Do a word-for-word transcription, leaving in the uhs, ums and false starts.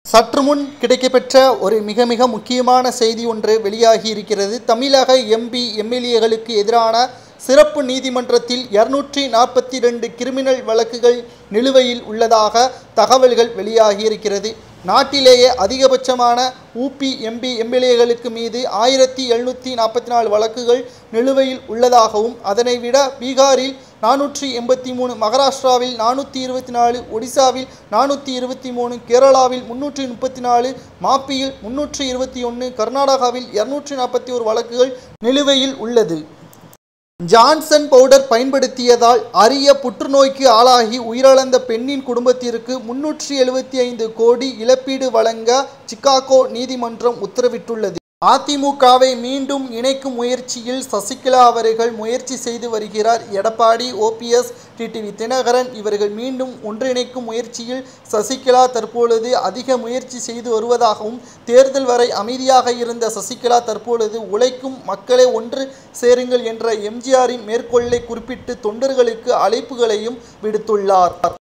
சற்று முன் கிடைக்கப்பெற்ற ஒரு மிக மிக முக்கியமான செய்தி ஒன்று வெளியாகி இருக்கிறது. தமிழக எம்பி எம்எல்ஏகளுக்கு எதிரான சிறப்பு நீதிமன்றத்தில் இருநூற்றி நாற்பத்தி ரெண்டு கிரிமினல் வழக்குகள் நிலுவையில் உள்ளதாக தகவல்கள் வெளியாகி இருக்கிறது. நாட்டிலேயே அதிகபட்சமான ஊபி எம்பி எம்எல்ஏகளுக்கு மீது ஆயிரத்தி எழுநூற்றி நாற்பத்தி நாலு வழக்குகள் நிலுவையில் உள்ளதாகவும், அதனை விட பீகாரில் நானூற்றி எண்பத்தி மூணு, மகாராஷ்டிராவில் நானூற்றி இருபத்தி நாலு, ஒடிசாவில் நானூற்றி இருபத்தி மூணு, கேரளாவில் முன்னூற்றி முப்பத்தி நாலு, மாப்பியில் முன்னூற்றி இருபத்தி ஒன்று, கர்நாடகாவில் இருநூற்றி நாற்பத்தி ஒரு வழக்குகள் நிலுவையில் உள்ளது. ஜான்சன் பவுடர் பயன்படுத்தியதால் அரிய புற்றுநோய்க்கு ஆளாகி உயிரிழந்த பெண்ணின் குடும்பத்திற்கு முன்னூற்றி எழுபத்தி ஐந்து கோடி இழப்பீடு வழங்க சிகாகோ நீதிமன்றம் உத்தரவிட்டுள்ளது. அதிமுகவை மீண்டும் இணைக்கும் முயற்சியில் சசிகலா அவர்கள் முயற்சி செய்து வருகிறார். எடப்பாடி, ஓபிஎஸ், டிடிவி தினகரன் இவர்கள் மீண்டும் ஒன்றிணைக்கும் முயற்சியில் சசிகலா தற்பொழுது அதிக முயற்சி செய்து வருவதாகவும், தேர்தல் வரை அமைதியாக இருந்த சசிகலா தற்பொழுது உழைக்கும் மக்களை ஒன்று சேருங்கள் என்ற எம்ஜிஆரின் மேற்கோளை குறிப்பிட்டு தொண்டர்களுக்கு அழைப்புகளையும் விடுத்துள்ளார்.